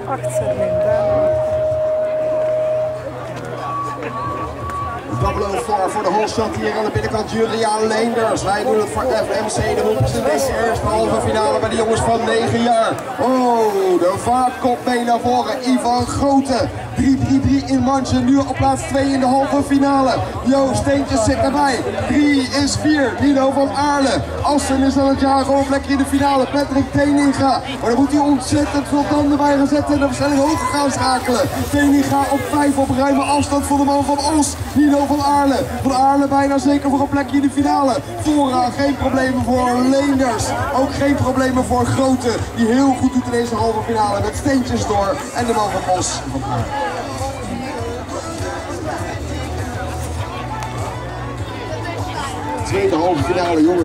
Double voor de holshot hier aan de binnenkant Juliaan Leenders. Wij doen het voor FMC. De roepen ze deze eerste halve finale bij de jongens van 9 jaar. Oh, de vaart komt mee naar voren. Ivan Grote. 3-3-3 in Manchen. Nu op plaats 2 in de halve finale. Jo Steentjes zit erbij. 3 is 4. Nino van Aarle. Assen is aan het jagen op een plekje in de finale. Patrick Teninga. Maar dan moet hij ontzettend veel tanden bij gaan zetten en de versnelling hoger gaan schakelen. Teninga op 5 op ruime afstand voor de man van Os. Nino van Aarle. Van Aarle bijna zeker voor een plekje in de finale. Vooraan geen problemen voor Leenders. Ook geen problemen voor Grote. Die heel goed doet in deze halve finale met Steentjes door. En de man van Os van Aarle. Tweede halve finale, jongens.